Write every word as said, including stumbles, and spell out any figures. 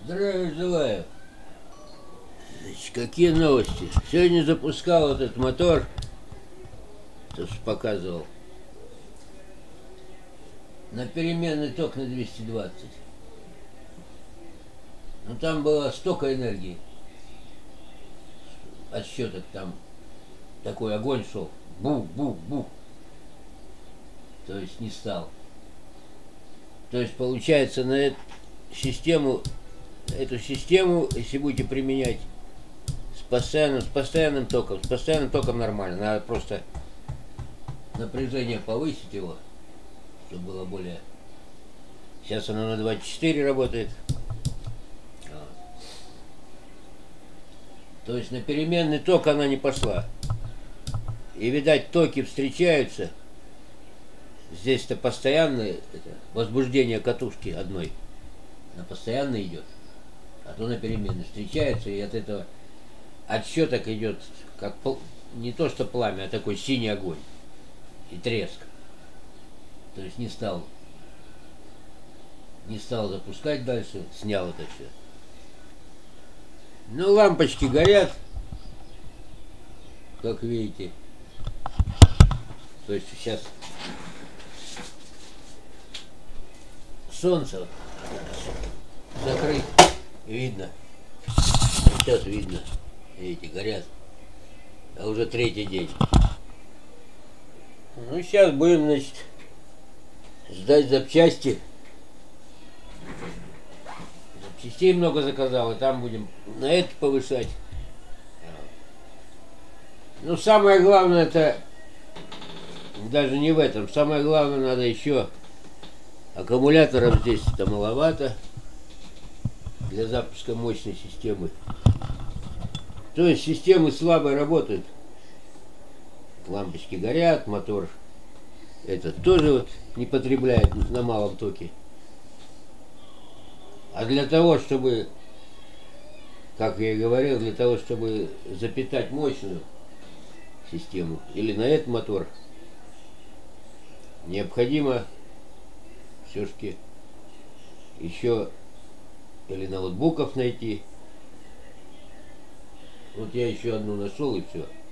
Здравия желаю. Значит, какие новости? Сегодня запускал этот мотор, то что показывал, на переменный ток на двести двадцать. Ну там было столько энергии. Отсчеток там такой огонь шел. Бух-бух-бух. То есть не стал. То есть получается на эту систему, эту систему, если будете применять с постоянным, с постоянным током, с постоянным током нормально. Надо просто напряжение повысить его, чтобы было более... Сейчас оно на двадцать четыре работает. То есть на переменный ток она не пошла. И, видать, токи встречаются. Здесь-то постоянное это, возбуждение катушки одной. Она постоянно идет. А то на переменной встречаются, и от этого отсчеток идет как пол, не то что пламя, а такой синий огонь. И треск. То есть не стал, не стал запускать дальше, снял это все. Ну, лампочки горят, как видите. То есть сейчас солнце закрыть, видно. Сейчас видно, видите, горят. А уже третий день. Ну, сейчас будем, значит, ждать запчасти. Частей много заказал, и там будем на это повышать. Ну, самое главное, это даже не в этом. Самое главное, надо еще аккумуляторов здесь-то маловато для запуска мощной системы. То есть системы слабо работают. Лампочки горят, мотор этот тоже вот не потребляет на малом токе. А для того, чтобы, как я и говорил, для того, чтобы запитать мощную систему или на этот мотор, необходимо все-таки еще или ноутбуков найти. Вот я еще одну нашел и все.